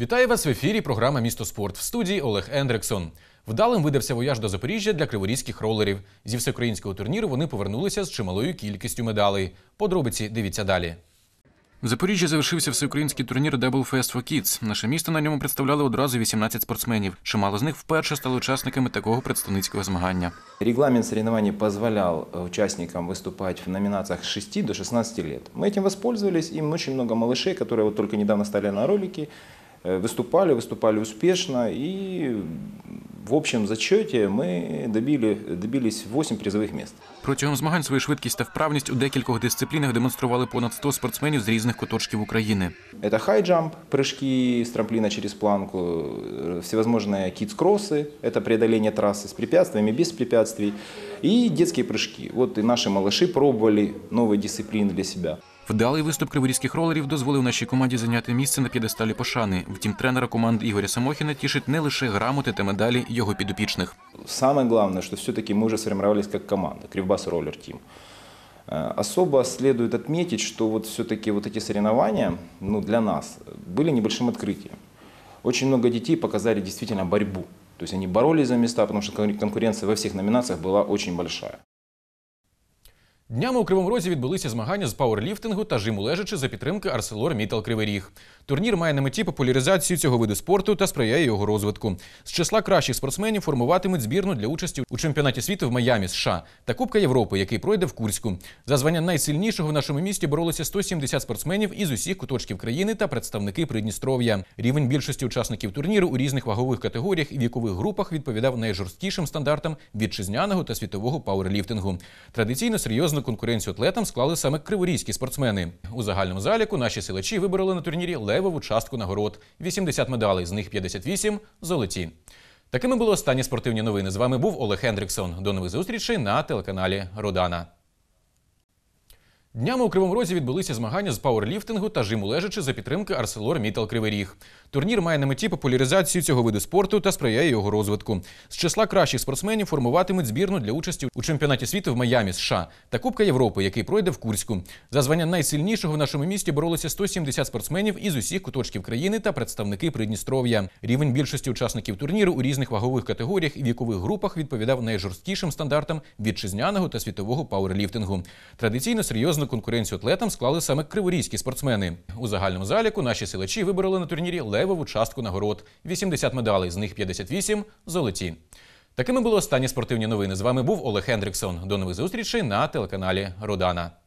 Вітаю вас в ефірі програма «Місто спорт». В студії Олег Ендриксон. Вдалим видався вояж до Запоріжжя для криворізьких ролерів. Зі всеукраїнського турніру вони повернулися з чималою кількістю медалей. Подробиці дивіться далі. В Запоріжжі завершився всеукраїнський турнір Double Fest for Kids. Наше місто на ньому представляли одразу 18 спортсменів. Чимало з них вперше стали учасниками такого представницького змагання. Регламент соревнований позволял участникам выступать в номинациях с 6 до 16 лет. Мы этим воспользовались, и очень много малышей, которые вот только недавно стали на ролики, выступали успешно, и в общем зачете мы добились 8 призових мест. Протягом змагань свою швидкість та вправність у декількох дисциплінах демонстрували понад 100 спортсменів з різних куточків України. Это хай-джамп, прыжки с трамплина через планку, всевозможные кидс-кроссы, это преодоление трассы с препятствиями, без препятствий, и детские прыжки. Вот и наши малыши пробовали новые дисциплины для себя. Вдалий виступ криворізьких ролерів дозволив нашій команді зайняти місце на п'єдесталі пошани. Втім, тренера команди Ігоря Самохіна тішить не лише грамоти та медалі його підопічних. Самое главное, что все-таки мы уже сформировались как команда, Кривбас Роллер Тим. Особо следует отметить, что вот все-таки вот эти соревнования для нас были небольшим открытием. Очень много детей показали действительно борьбу. То есть они боролись за места, потому что конкуренция во всех номинациях была очень большая. Днями у Кривому Розі відбулися змагання з пауерліфтингу та жиму лежачи за підтримки ArcelorMittal Кривий Ріг. Турнір має на меті популяризацію цього виду спорту та сприяє його розвитку. З числа кращих спортсменів формуватимуть збірну для участі у чемпіонаті світу в Майамі, США та Кубка Європи, який пройде в Курську. За звання найсильнішого в нашому місті боролися 170 спортсменів із усіх куточків країни та представники Придністров'я. Рівень більшості учасників турніру у різних вагових категоріях і вікових групах відповідав найжорсткішим стандартам вітчизняного та світового пауерліфтингу. Традиційно серйозну конкуренцію атлетам склали саме криворізькі спортсмени. У загальному заліку наші силачі вибороли на турнірі левову частку нагород – 80 медалей, з них 58 – золоті. Такими були останні спортивні новини. З вами був Олег Ендриксон. До нових зустрічей на телеканалі Родана. Днями у Кривому Розі відбулися змагання з пауерліфтингу та жиму лежачи за підтримки ArcelorMittal Кривий Ріг. Турнір має на меті популяризацію цього виду спорту та сприяє його розвитку. З числа кращих спортсменів формуватимуть збірну для участі у чемпіонаті світу в Майамі, США та Кубка Європи, який пройде в Курську. За звання найсильнішого в нашому місті боролися 170 спортсменів із усіх куточків країни та представники Придністров'я. Рівень більшості учасників турніру у різних вагових категоріях і вікових групах відповідав найжорсткішим стандартам вітчизняного та світового пауерліфтингу. Традиційно серйозну конкуренцію атлетам склали саме криворізькі спортсмени. У загальному заліку наші силачі вибороли на турнірі левову частку нагород – 80 медалей, з них 58 – золоті. Такими були останні спортивні новини. З вами був Олег Ендриксон. До нових зустрічей на телеканалі Родана.